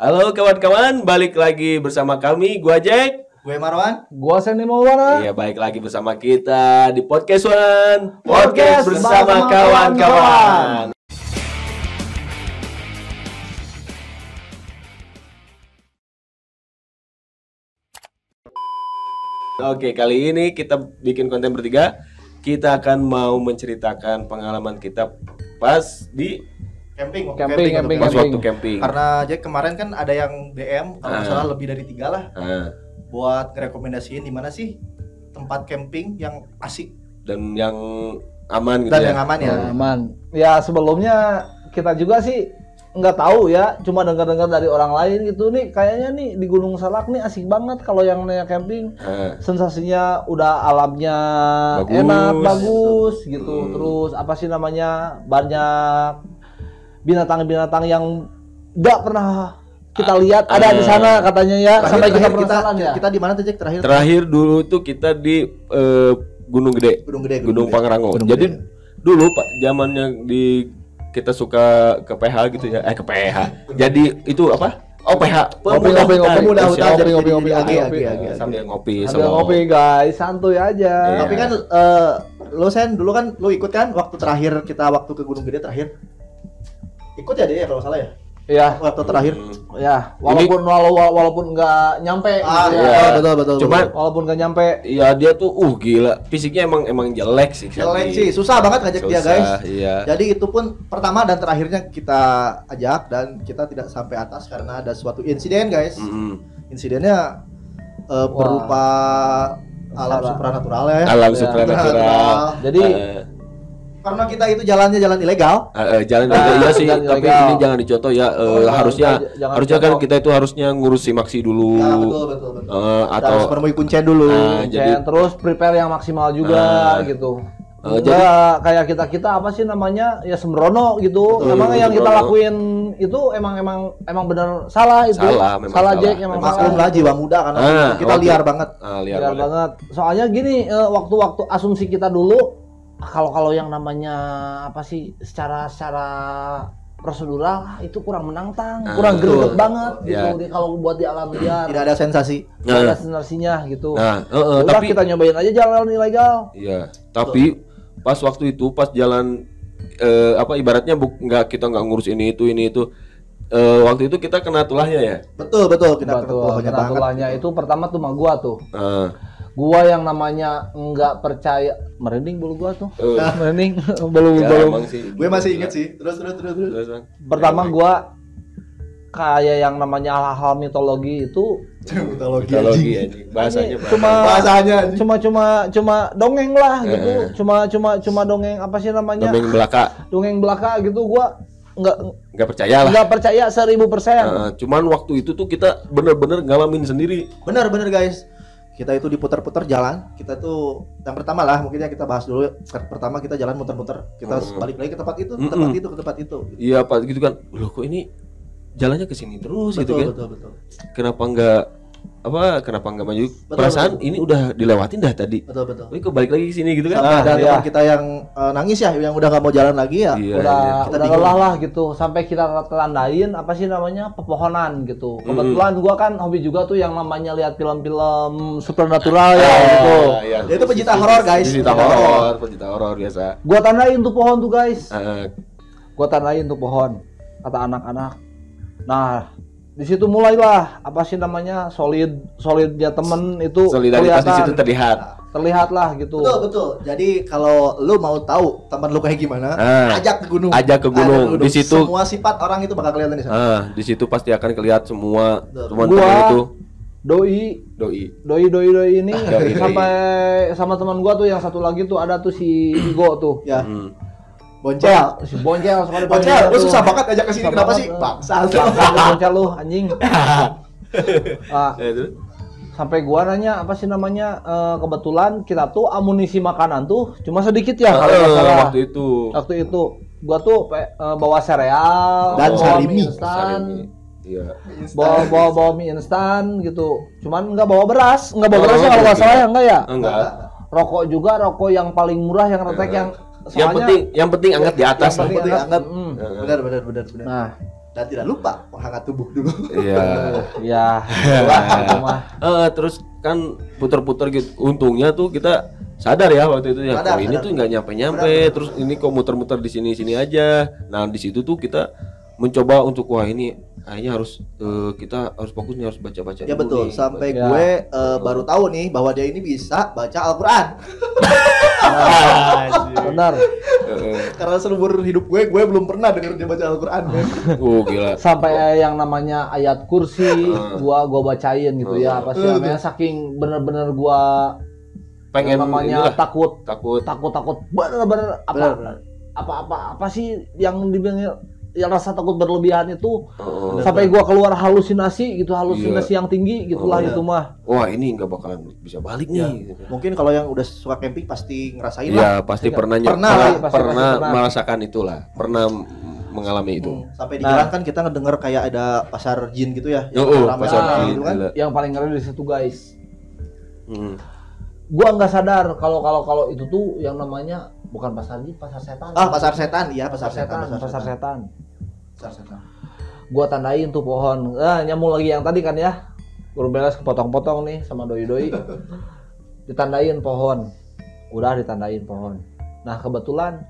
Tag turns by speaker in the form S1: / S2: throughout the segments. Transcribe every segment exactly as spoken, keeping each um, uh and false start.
S1: Halo kawan-kawan, balik lagi bersama kami, gua Jack,
S2: gue Marwan,
S3: gua Sandy Maulana.
S1: Iya, balik lagi bersama kita di Podcast One,
S3: Podcast
S1: bersama
S3: bersama
S1: kawan-kawan. Oke, kali ini kita bikin konten bertiga. Kita akan mau menceritakan pengalaman kita pas di
S2: camping, waktu
S3: Camping,
S2: camping,
S3: camping,
S1: pas
S2: waktu
S1: waktu camping.
S2: Karena Jack kemarin kan ada yang D M kalau nggak
S1: Ah.
S2: salah lebih dari tiga lah,
S1: Nah,
S2: buat ngerekomendasiin di mana sih tempat camping yang asik
S1: dan yang aman gitu
S2: dan
S1: ya.
S2: yang aman ya.
S3: Aman. Ya sebelumnya kita juga sih nggak tahu ya, cuma dengar-dengar dari orang lain gitu nih, kayaknya nih di Gunung Salak nih asik banget kalau yang namanya camping.
S1: Nah,
S3: Sensasinya udah alamnya
S1: Bagus.
S3: enak, bagus gitu.
S1: Hmm.
S3: Terus apa sih namanya, banyak binatang-binatang yang nggak pernah kita lihat ada di sana katanya ya.
S2: Terakhir-
S3: Sampai kita
S2: terakhir kita
S3: penasaran ya.
S2: kita di mana tuh Jack terakhir?
S1: terakhir dulu tuh kita di eh, Gunung Gede,
S2: Gunung Gede,
S1: Gunung
S2: Gede.
S1: Pangrango.
S2: Gunung
S1: Jadi
S2: Gede.
S1: dulu Pak zamannya di kita suka ke P H gitu ya, eh ke P H. Jadi itu apa? Oh P H,
S3: Ngopi, ngopi, ngopi,
S2: Pemuda
S3: ngopi,
S2: hutan,
S3: ngopi,
S2: jadi
S3: ngopi,
S2: jadi
S3: ngopi,
S2: agi,
S3: ngopi,
S2: agi,
S3: ngopi.
S2: agi, agi.
S1: sambil ngopi
S3: Sambil
S1: sama
S3: ngopi guys, santuy aja.
S1: Iya.
S2: Tapi kan eh, lo Sen dulu kan lo ikut kan waktu terakhir kita waktu ke Gunung Gede terakhir. Ikut ya dia ya kalau nggak salah ya.
S3: Ya,
S2: Waktu terakhir.
S1: Hmm.
S3: ya, walaupun walau, walaupun nggak nyampe
S2: Ah,
S3: gitu
S2: iya,
S3: ya.
S2: betul betul.
S1: Cuman-
S2: betul.
S3: Walaupun nggak nyampe.
S1: Iya dia tuh uh gila, fisiknya emang emang jelek sih.
S2: Jelek
S1: Sandy.
S2: sih, susah banget ngajak dia
S1: Susah,
S2: guys.
S1: Iya.
S2: Jadi itu pun pertama dan terakhirnya kita ajak dan kita tidak sampai atas karena ada suatu insiden guys.
S1: Mm-mm.
S2: Insidennya eh, berupa alam
S3: Salah.
S2: supranatural ya.
S1: Alam
S3: Ya.
S1: supranatural.
S3: Jadi
S1: Eh,
S2: Karena kita itu jalannya jalan ilegal.
S1: eh, eh, jalan
S3: Nah,
S1: ilegal, iya sih,
S3: jalan
S1: tapi
S3: ilegal.
S1: ini jangan dicontoh ya. eh,
S2: Oh, jangan-
S1: harusnya
S3: jangan
S1: harusnya kan
S3: dicontoh.
S1: kita itu harusnya ngurus simaksi dulu.
S2: Ya, betul betul betul.
S1: Eh,
S2: Kita
S1: atau
S2: harus menemui kuncen dulu.
S1: Nah, jadi-
S3: jadi terus prepare yang maksimal juga
S1: Nah.
S3: gitu.
S1: Eh,
S3: Enggak kayak kita kita apa sih namanya ya sembrono gitu.
S2: Betul,
S3: Emang yang kita
S1: sembrono.
S3: lakuin itu emang emang emang benar salah itu.
S1: Salah, memang
S3: salah
S1: salah.
S3: Jack emang
S1: Memang
S2: Maklum
S3: salah.
S2: lah jiwa muda karena
S1: Ah,
S2: kita
S1: waktu-
S2: liar banget.
S1: ah, liar
S3: Biar
S1: banget.
S3: banget. Soalnya gini, eh, waktu-waktu asumsi kita dulu kalau kalau yang namanya apa sih secara secara prosedural itu kurang menantang,
S1: Ah,
S3: kurang
S2: betul.
S3: greget banget
S1: Ya.
S3: gitu di kalau buat di alam liar.
S2: Tidak ada sensasi.
S3: Nggak ada
S1: Nah.
S3: sensasinya gitu.
S1: Nah, eh, eh,
S3: Udah
S1: tapi
S3: kita nyobain aja jalan ilegal.
S1: iya, tapi pas waktu itu pas jalan eh, apa ibaratnya buk, nggak kita nggak ngurus ini itu ini itu eh, waktu itu kita kena tulahnya ya.
S2: Betul betul kita
S3: Betul,
S2: ketulahnya
S3: kena
S2: banget.
S3: tulahnya itu pertama tuh mah gua tuh.
S1: Eh,
S3: Gua yang namanya nggak percaya, merinding bulu gua tuh.
S1: eh,
S3: Merinding belum
S1: ya,
S3: belum.
S1: emang sih.
S2: Gue masih inget sih. Terus terus terus terus.
S1: Terus, Bang.
S3: Pertama
S1: Ya,
S3: gua kayak yang namanya hal-hal mitologi itu
S2: Mitologi.
S1: mitologi
S2: anjing.
S1: anjing. Bahasanya bahasa.
S3: cuma
S2: Bahasanya anjing.
S3: cuma cuma cuma dongeng lah gitu.
S1: Eh.
S3: Cuma cuma cuma dongeng apa sih namanya?
S1: Dongeng belaka
S3: Dongeng belaka gitu. Gua nggak
S1: nggak percaya lah.
S3: nggak percaya seribu persen.
S1: Eh, cuman waktu itu tuh kita bener-bener ngalamin sendiri.
S2: Bener bener guys. Kita itu diputar-putar jalan. Kita tuh yang pertama lah mungkin ya kita bahas dulu. Pertama kita jalan muter-muter. Kita
S1: Hmm.
S2: balik lagi ke tempat itu, ke
S1: Mm-mm.
S2: tempat itu, ke tempat itu.
S1: Iya pak gitu kan. Loh kok ini jalannya ke sini terus gitu
S2: Betul
S1: kan.
S2: betul betul.
S1: Kenapa nggak apa? Kenapa nggak maju?
S2: Betul,
S1: Perasaan
S2: betul.
S1: ini udah dilewatin dah tadi.
S2: Betul betul.
S1: Tapi kok balik lagi ke sini gitu kan?
S2: Sampai
S3: Ah,
S2: ada
S3: iya.
S2: teman kita yang eh, nangis ya, yang udah nggak mau jalan lagi ya.
S1: Iya,
S3: udah
S1: iya.
S2: Kita
S3: udah
S2: bingung.
S3: lelah lah gitu sampai kita telandain apa sih namanya pepohonan gitu. Kebetulan gua kan hobi juga tuh yang namanya lihat film-film supernatural ya gitu.
S1: iya.
S2: Dia itu pecinta horor, guys.
S1: Pecinta
S2: Pecinta
S1: horor, pecinta horor biasa.
S3: Gua tandain tuh pohon tuh guys.
S1: Eh,
S3: Gua tandain tuh pohon kata anak-anak. Nah di situ mulailah apa sih namanya solid solidnya temen itu
S1: solidaritas di
S3: kelihatan.
S1: situ terlihat.
S3: Terlihat lah gitu.
S2: Betul betul. Jadi kalau lu mau tahu teman lu kayak gimana,
S1: Ah.
S2: ajak ke gunung.
S1: Ajak ke gunung. Di situ-
S2: semua sifat orang itu bakal kelihatan di sana.
S1: Ah, di situ pasti akan kelihat semua
S2: Betul.
S1: teman-teman
S3: Gua-
S1: itu
S3: Doi
S1: doi.
S3: doi doi doi ini
S1: Doi.
S3: sampai sama teman gua tuh yang satu lagi tuh ada tuh si Igo tuh.
S2: Ya,
S1: Hmm.
S2: boncel.
S3: Wah, si Boncel sekali
S2: Boncel, lu susah banget ajak ke sini.
S3: Susah
S2: Kenapa
S3: banget,
S2: sih?
S3: eh.
S2: Bangsa.
S3: Bangsa lu, Boncel lu anjing. Ah,
S1: Eh, terus?
S3: sampai gua nanya apa sih namanya eh, kebetulan kita tuh amunisi makanan tuh cuma sedikit ya kalau
S1: Eh,
S3: nggak salah.
S1: waktu itu.
S3: Waktu itu gua tuh pe- eh, bawa sereal
S2: Dan
S3: bawa
S2: sarimi.
S3: mie instan,
S1: Sarimi. Iya.
S3: bawa bawa bawa mie instan gitu. Cuman nggak bawa beras, nggak bawa
S1: Oh,
S3: beras ya kalau nggak
S1: oke.
S3: salah ya enggak ya.
S1: Enggak.
S3: Rokok juga rokok yang paling murah yang retek yang
S1: Yang
S3: soalnya-
S1: penting yang penting anget di atas.
S3: yang penting
S2: Penting
S3: anget.
S2: anget.
S3: Mm.
S2: Benar benar benar benar.
S3: Nah,
S2: dan tidak lupa menghangat tubuh dulu.
S1: Iya.
S3: Ya, itulah itu mah.
S1: Eh, terus kan puter-puter gitu. Untungnya tuh kita sadar ya waktu itu ya,
S2: Sadar,
S1: kok ini
S2: sadar.
S1: tuh nggak nyampe-nyampe,
S2: Benar, benar.
S1: terus ini kok muter-muter di sini-sini aja. Nah di situ tuh kita mencoba untuk wah ini kayaknya harus eh, kita harus fokus nih, harus baca-baca
S2: Ya
S1: dulu
S2: betul,
S1: nih.
S2: sampai
S3: Ya.
S2: gue eh, baru tahu nih bahwa dia ini bisa baca Al-Quran.
S3: Benar.
S1: Heeh.
S2: Karena seumur hidup gue, gue belum pernah denger dia baca Al-Quran. men.
S1: Oh gila.
S3: Sampai yang namanya ayat kursi gua gua bacain gitu ya. Apa sih
S2: Uh.
S3: namanya saking bener-bener gua
S1: Pengen
S3: yang namanya
S1: inilah,
S3: takut
S1: takut.
S3: takut takut bener-bener apa
S2: Benar, benar.
S3: apa apa apa sih yang dibilang yang rasa takut berlebihan itu
S1: Heeh.
S3: sampai gua keluar halusinasi gitu, halusinasi yang tinggi gitulah
S1: Oh,
S3: itu mah.
S1: Wah ini nggak bakalan bisa balik
S2: Ya.
S1: nih.
S2: Mungkin kalau yang udah suka camping pasti ngerasain lah.
S1: Iya pasti
S3: Pasti
S1: pernah
S2: pernah,
S1: pernah,
S3: pasti, pasti
S1: pernah
S3: pernah.
S1: merasakan itulah, pernah m- mengalami itu.
S2: Hmm, Sampai di
S3: Nah.
S2: jalan kan kita ngedenger kayak ada pasar jin gitu ya.
S1: Oh, oh,
S2: rame-rame
S1: pasar
S3: jin,
S2: gitu kan.
S1: gila.
S3: Yang paling ngeri di situ guys.
S1: Hmm.
S3: Gua nggak sadar kalau kalau kalau itu tuh yang namanya bukan pasar jin, pasar setan.
S2: Ah, pasar setan, iya pasar
S3: pasar
S2: setan,
S3: setan, pasar setan.
S2: Pasar setan.
S3: Gua tandain tuh pohon. Ah, nyambung lagi yang tadi kan ya. Guru beres kepotong-potong nih sama doi-doi. Ditandain pohon. Udah ditandain pohon. Nah, kebetulan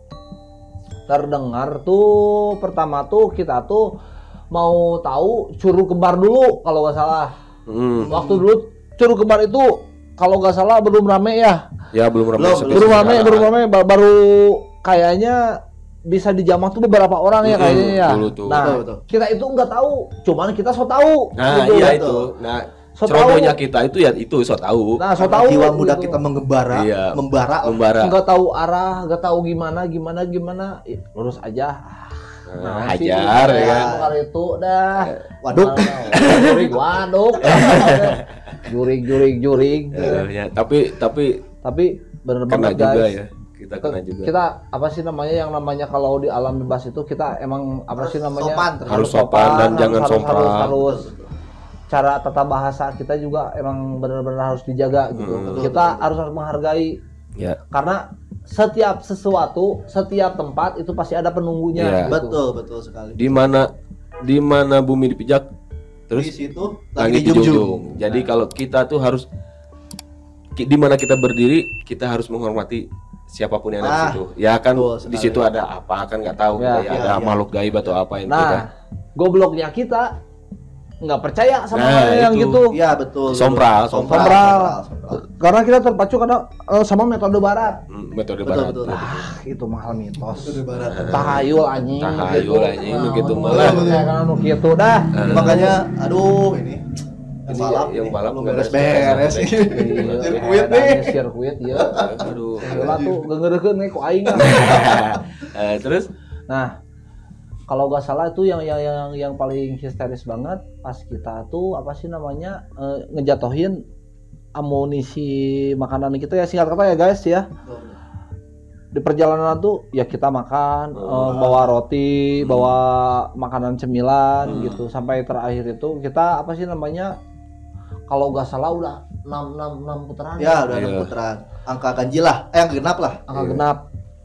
S3: terdengar tuh pertama tuh kita tuh mau tahu curug kembar dulu kalau nggak salah.
S1: Hmm.
S3: Waktu dulu curug kembar itu kalau nggak salah belum rame ya.
S1: Ya belum ramai
S2: Belum,
S1: seperti
S3: Belum rame,
S1: sekarang.
S3: belum rame ba- baru kayaknya bisa dijamah tuh beberapa orang ya
S1: Mm-mm,
S3: kayaknya ya.
S1: dulu tuh.
S3: Nah,
S2: Betul, betul.
S3: kita itu nggak tahu, cuman kita so tahu.
S1: Nah
S3: gitu.
S1: iya
S2: betul.
S1: itu. Nah
S3: So
S1: cerobohnya
S3: tahu.
S1: kita itu ya itu so tahu.
S3: Nah, so
S2: Karena
S3: tahu.
S2: jiwa muda
S3: gitu.
S2: kita mengembara,
S1: Iya.
S2: membara.
S1: Membara.
S3: Nggak tahu arah, nggak tahu gimana, gimana, gimana. Ih, lurus aja.
S1: Nah,
S3: sih,
S1: hajar ya kan.
S3: Kali itu dah.
S2: Waduk.
S3: Jurig, waduk. Jurig, jurig, jurig.
S1: Eh, ya, tapi tapi
S3: Tapi bener
S1: kena
S3: banget
S1: juga
S3: guys.
S1: ya. Kita kena juga.
S3: Kita apa sih namanya yang namanya kalau di alam bebas itu kita emang apa
S2: Harus
S3: sih namanya
S2: sopan,
S1: harus sopan dan jangan
S3: harus,
S1: sompral.
S3: harus, harus cara tata bahasa kita juga emang benar-benar harus dijaga gitu.
S1: Hmm.
S3: Kita harus harus menghargai
S1: Ya.
S3: karena setiap sesuatu, setiap tempat itu pasti ada penunggunya.
S1: Iya.
S3: gitu.
S2: Betul, betul sekali.
S1: Di mana di mana bumi dipijak terus
S2: di situ
S1: langit
S2: lagi dijunjung.
S1: dijunjung. Jadi kalau kita tuh harus ki- di mana kita berdiri, kita harus menghormati siapapun yang ada di
S2: Ah,
S1: situ. Ya kan
S2: betul
S1: di
S2: sekali.
S1: situ ada apa kan nggak tahu
S3: Ya,
S1: kita ya,
S2: ya,
S1: ada
S2: ya.
S1: makhluk gaib atau apa yang kita.
S3: Nah, gobloknya kita nggak percaya sama
S1: Nah,
S3: hal yang
S1: itu.
S3: gitu.
S2: Iya, betul.
S1: Sompral,
S2: betul.
S3: sompral.
S2: sompral, sompral.
S3: Karena kita terpacu karena eh, sama metode barat.
S1: Hmm, metode
S2: Betul,
S1: barat.
S2: betul.
S1: Ya,
S3: Ah, itu mahal mitos.
S2: Itu di barat.
S3: Tahayul anjing.
S1: Tahayul anjing, nu gitu
S3: Nah,
S1: malah.
S3: kayak kan nu kitu dah.
S1: Eh,
S2: Makanya aduh ini
S1: Ini
S2: balap
S1: yang
S2: nih,
S1: balap
S2: belum
S1: nggak
S2: beres-beres.
S1: beres.
S3: Iya,
S2: Sirkuit
S3: edannya
S2: nih.
S3: Sirkuit ya.
S1: Aduh.
S3: Heula tuh geungeureukeun nih ku aing.
S1: Eh, terus
S3: Nah, kalau gak salah itu yang yang yang yang paling histeris banget pas kita tuh apa sih namanya eh, ngejatohin amunisi makanan kita ya, singkat kata ya guys ya. Di perjalanan tuh ya kita makan eh, bawa roti, bawa makanan cemilan
S1: Hmm.
S3: gitu sampai terakhir itu kita apa sih namanya kalau gak salah udah enam enam enam putaran
S2: Ya, udah
S1: Iya.
S2: enam putaran. Angka ganjil lah, eh angka genap lah.
S3: angka
S1: Iya.
S3: genap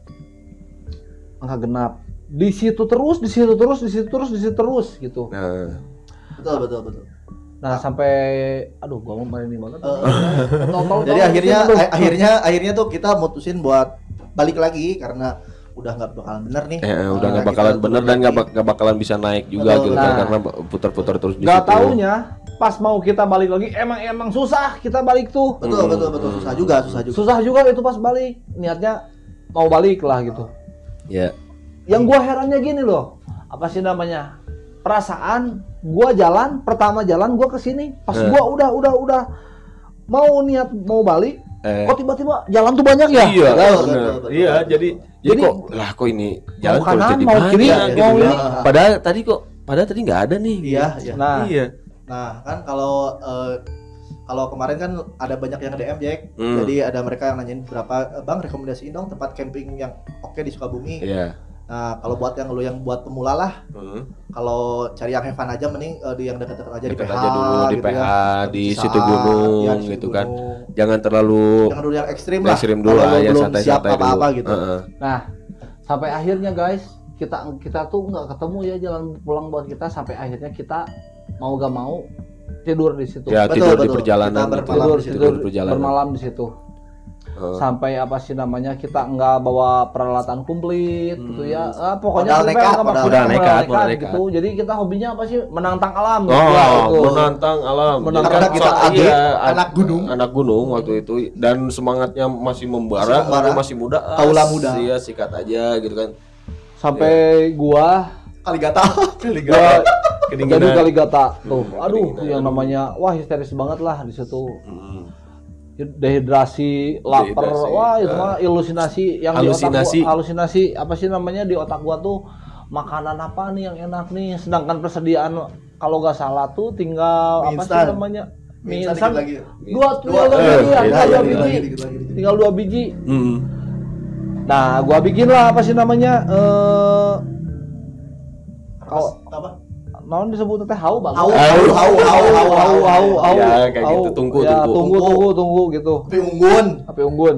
S3: angka genap di situ terus di situ terus di situ terus di situ terus gitu.
S1: nah
S2: Betul, betul, betul.
S3: Nah sampai aduh gua mau main ini banget.
S2: Eh,
S3: Tol- tol-
S2: Jadi
S3: tol-
S2: akhirnya
S3: tol-
S2: a- akhirnya akhirnya tuh kita mutusin buat balik lagi karena udah nggak bakalan bener nih.
S1: eh, eh, udah
S2: Nah,
S1: nggak
S2: kita
S1: bakalan
S2: turun
S1: bener dan nggak
S2: lagi.
S1: bak- nggak bakalan bisa naik juga
S2: Betul.
S1: gitu kan
S3: Nah.
S1: karena putar-putar terus di
S3: Gak
S1: situ.
S3: taunya pas mau kita balik lagi emang emang susah kita balik tuh.
S2: Betul,
S1: Hmm.
S2: betul, betul. Susah juga, susah juga.
S3: Susah juga itu pas balik. Niatnya mau balik lah gitu.
S1: Ya.
S3: Yang gua herannya gini loh. Apa sih namanya? Perasaan gua jalan, pertama jalan gua ke sini. Pas
S1: Eh.
S3: gua udah udah udah mau niat mau balik,
S1: Eh.
S3: kok tiba-tiba jalan tuh banyak ya?
S1: Iya,
S2: Betul,
S1: bener.
S2: betul, betul.
S1: Iya, jadi jadi
S3: Jadi,
S1: kok lah kok ini jalan kok
S3: kanan,
S1: jadi
S3: mau
S1: banyak
S3: kiri,
S1: gitu
S3: mau
S1: ya.
S3: ini.
S1: Padahal tadi kok padahal tadi nggak ada nih.
S2: Iya, iya.
S3: Nah,
S1: Iya.
S2: Nah, kan kalau eh, kalau kemarin kan ada banyak yang D M Jack.
S1: Hmm.
S2: Jadi ada mereka yang nanyain berapa "Eh, Bang rekomendasiin dong tempat camping yang oke di Sukabumi.
S1: Iya.
S2: Nah, kalau buat yang lu yang buat pemula lah,
S1: Hmm.
S2: kalau cari yang have fun aja mending eh, di yang dekat-dekat aja di
S1: Dekat
S2: P H
S1: aja dulu di
S2: gitu
S1: P H
S2: ya.
S1: di
S2: Saat,
S1: situ gunung
S2: ya, di situ
S1: gitu kan.
S2: gunung.
S1: Jangan terlalu
S2: Jangan dulu yang ekstrim lah.
S1: ekstrim dulu
S2: kalau
S1: lah
S2: lu
S1: ya
S2: belum siap
S1: santai-santai dulu.
S2: apa-apa gitu.
S1: Heeh.
S3: Nah, sampai akhirnya guys, kita kita tuh nggak ketemu ya jalan pulang buat kita sampai akhirnya kita mau gak mau tidur di situ.
S1: Ya,
S2: Betul,
S1: tidur di
S2: betul.
S1: perjalanan,
S2: Kita
S1: gitu.
S2: bermalam
S3: tidur,
S2: di situ.
S3: tidur
S1: di perjalanan.
S3: bermalam di situ.
S1: Uh.
S3: Sampai apa sih namanya kita nggak bawa peralatan komplit gitu ya. Ah, pokoknya
S2: Modal
S3: sampai
S2: nekat,
S3: nggak
S2: modal
S3: maksudnya
S1: nekat,
S3: modal
S1: modal nekat.
S3: gitu. Jadi kita hobinya apa sih menantang alam
S1: Oh,
S3: gitu lah, gitu.
S1: menantang alam.
S3: Menantang
S1: Jadi kan
S2: alam. Kita
S1: so-
S2: atlet,
S1: iya,
S2: anak gunung.
S1: anak gunung waktu itu dan semangatnya masih membara,
S2: Masih membara.
S1: masih, masih muda. ah,
S2: Kaula muda.
S1: Iya, sikat aja gitu kan.
S3: Sampai gua
S2: Kali gata.
S1: Kali
S3: gua
S1: Kedinginan.
S3: jadi kali gata tuh.
S1: Hmm,
S3: Aduh,
S1: kedinginan.
S3: yang namanya wah histeris banget lah di situ.
S1: Hmm.
S3: Dehidrasi, lapar,
S1: Dehidrasi,
S3: wah itu
S1: uh,
S3: mah halusinasi yang
S1: halusinasi.
S3: di otak gua, halusinasi apa sih namanya di otak gua tuh makanan apa nih yang enak nih, sedangkan persediaan kalau nggak salah tuh tinggal
S2: Mie
S3: apa
S2: instan.
S3: sih namanya
S2: Mie
S3: mie
S2: instan
S3: instan
S2: dikit lagi.
S3: dua tinggal dua
S1: Eh,
S3: biji ya,
S1: iya,
S3: tinggal
S1: iya,
S3: dua
S1: iya,
S3: biji
S2: dikit lagi, dikit lagi.
S3: tinggal dua biji.
S1: Hmm.
S3: Nah gua bikin lah apa sih namanya eh
S2: Apa? Apa?
S3: naon disebut teh hau bang
S2: Hau,
S1: Hau,
S2: hau, hau, hau,
S3: hau hau hau hau
S1: Ya, kayak gitu. Tunggu,
S3: ya,
S1: tunggu.
S3: tunggu tunggu tunggu gitu.
S2: Tapi unggun.
S3: H P unggun.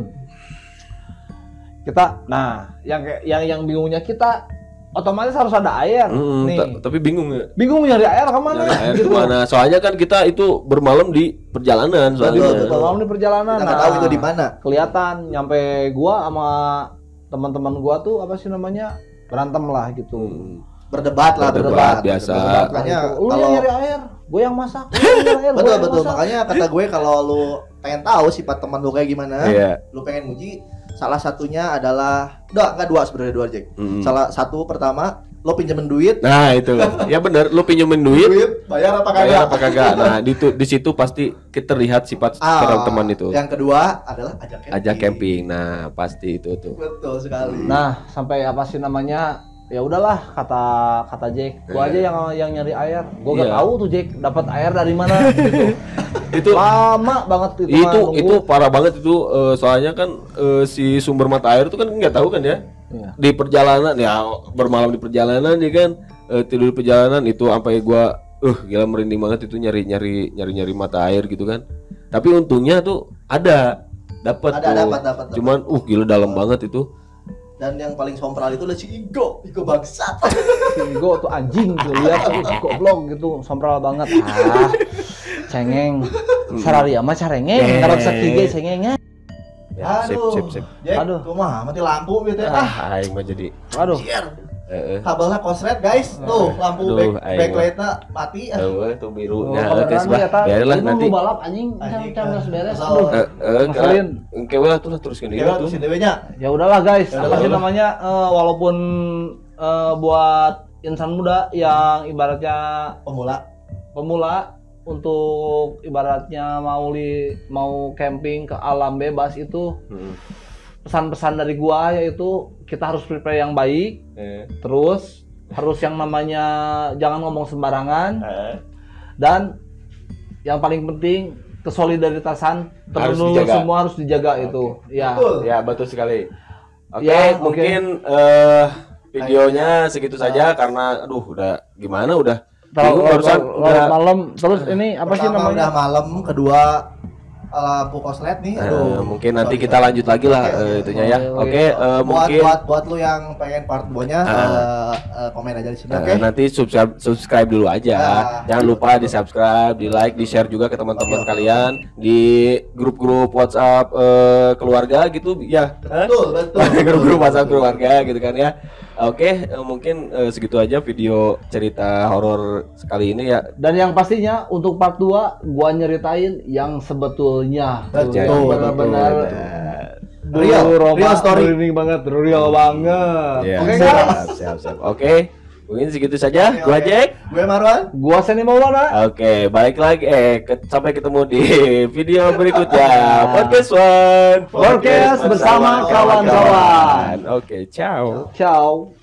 S3: Kita, nah, yang kayak- yang yang bingungnya kita otomatis harus ada air
S1: Hmm,
S3: nih.
S1: ta- tapi bingung ya.
S3: Bingung nyari air kemana?
S1: Nyari air
S3: gitu.
S1: kemana? Soalnya kan kita itu bermalam di perjalanan soalnya.
S2: Betul, betul.
S3: Malam di perjalanan.
S2: Kita nggak tahu itu di mana.
S3: Kelihatan nyampe gua sama teman-teman gua tuh apa sih namanya? Berantem lah gitu.
S1: Hmm.
S2: Berdebat lah,
S1: Berdebat,
S2: berdebat.
S1: biasa.
S2: Berdebat.
S3: Makanya
S2: Makanya
S3: lu yang
S2: kalau
S3: nyari air, gua yang masak. Lu yang nyari air, gua
S2: betul
S3: yang
S2: betul
S3: masak.
S2: makanya kata gue kalau lu pengen tahu sifat teman lu kayak gimana,
S1: Iya.
S2: lu pengen muji, salah satunya adalah dua enggak dua sebenarnya dua Jack.
S1: Hmm.
S2: Salah satu pertama lu pinjemin duit,
S1: Nah, itu. Ya bener, lu pinjemin duit,
S2: duit bayar apa kagak?
S1: bayar apa kagak. Nah, di tu- di situ pasti kita lihat sifat
S2: Ah,
S1: seorang teman itu.
S2: Yang kedua adalah ajak camping.
S1: Ajak camping. Nah, pasti itu tuh.
S2: Betul sekali.
S3: Nah, sampai apa sih namanya? Ya udahlah kata kata Jack, gua aja yang yang nyari air. Gua gak
S1: Iya.
S3: tahu tuh Jack dapat air dari mana gitu.
S1: Itu
S3: Lama banget itu.
S1: itu
S3: mah nunggu.
S1: itu parah banget itu eh, soalnya kan eh, si sumber mata air itu kan nggak tahu kan ya.
S3: Iya.
S1: Di perjalanan ya bermalam di perjalanan ya kan eh, tidur di perjalanan itu sampai gua uh gila merinding banget itu nyari nyari nyari nyari mata air gitu kan. Tapi untungnya tuh ada dapat
S2: Ada,
S1: tuh.
S2: dapat, dapat, dapat.
S1: Cuman uh gila dalam banget itu.
S2: Dan yang paling sompral itu adalah si Igo, Igo bangsat.
S3: Si Igo tuh anjing tuh lihat tuh goblok gitu, sompral banget. Ah. Cengeng. Sararia mah carengeng, karep sakige cengengnya.
S1: Ya, sip
S2: Aduh.
S1: sip sip.
S2: Jack,
S3: Aduh.
S2: kumaha mati lampu gitu ya. Ah,
S1: Ah, aing mah jadi
S3: Aduh.
S2: anjir.
S1: heeh.
S2: Kabelnya konslet guys. Tuh, lampu
S1: Aduh,
S2: back
S1: aing
S2: backlightnya mati. Ah.
S1: Eueuh tuh biru.
S3: Oh,
S1: Nah,
S3: kabaran
S1: geus
S3: we
S1: bah.
S3: eta.
S1: Biarlah
S3: Ini
S1: nanti.
S3: mau balap anjing,
S2: Anjing,
S3: jam beres beres.
S2: kesel.
S3: Aduh.
S1: Eh, eh,
S3: Ngeselin.
S1: engke we lah tuh lah teruskeun
S2: Ya,
S1: gitu.
S2: tuh si Dewe nya.
S3: Ya udahlah guys,
S2: Ya
S3: apa
S2: udahlah,
S3: sih
S2: udah.
S3: namanya eh, walaupun eh, buat insan muda yang ibaratnya
S2: Pemula.
S3: pemula untuk ibaratnya mau li mau camping ke alam bebas itu
S1: Heeh.
S3: pesan-pesan dari gua yaitu kita harus prepare yang baik,
S1: Eh.
S3: terus harus yang namanya jangan ngomong sembarangan
S1: Eh.
S3: dan yang paling penting kesolidaritasan
S1: Harus
S3: temen
S1: dijaga.
S3: semua harus dijaga itu. Ya.
S2: Betul.
S1: Ya betul sekali. Oke,
S3: Ya, oke.
S1: mungkin eh, videonya segitu saja karena aduh udah gimana udah
S3: Kalau
S1: bingung barusan udah
S3: malam terus ini apa sih
S2: Pertama
S3: namanya?
S2: udah malam, kedua lampu konslet nih.
S1: eh,
S2: Aduh.
S1: mungkin nanti
S2: Sorry,
S1: kita
S2: sorry.
S1: lanjut lagi lah
S2: Oke,
S1: eh,
S2: oke.
S1: itunya ya.
S3: Oke,
S1: Oke, eh,
S2: buat
S1: mungkin
S2: buat buat lu yang pengen part dua-nya
S1: Ah.
S2: eh, eh, komen aja di sini,
S1: eh,
S2: oke?
S1: nanti subscribe subscribe dulu aja.
S2: Ah.
S1: Jangan lupa di subscribe, di like, di share juga ke teman-teman
S2: Oke, oke.
S1: kalian di grup-grup WhatsApp eh, keluarga gitu ya.
S2: Betul, betul.
S1: Grup-grup WhatsApp keluarga gitu kan ya. Oke, eh, mungkin eh, segitu aja video cerita horor sekali ini ya.
S3: Dan yang pastinya untuk part dua gua nyeritain yang sebetulnya.
S2: Betul,
S3: Tuh, yang
S2: betul,
S3: benar-benar
S2: betul. Real,
S3: Roma,
S2: real story.
S3: merinding banget, real banget.
S1: Ya,
S3: Oke
S1: siap,
S3: guys.
S1: siap, siap. Oke, mungkin segitu saja.
S2: Oke,
S1: Gua
S2: oke.
S1: Jack.
S2: Gue Marwan.
S3: Gua Seni Maulana.
S1: Oke, balik lagi. Eh, ke- sampai ketemu di video berikutnya. Podcast One.
S3: Podcast bersama kawan-kawan.
S1: Oke, ciao.
S3: Ciao.